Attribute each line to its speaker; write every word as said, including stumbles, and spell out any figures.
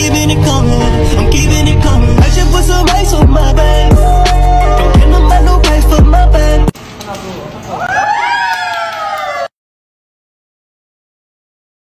Speaker 1: keeping it coming, I'm keeping it coming. I should put some ice on my back.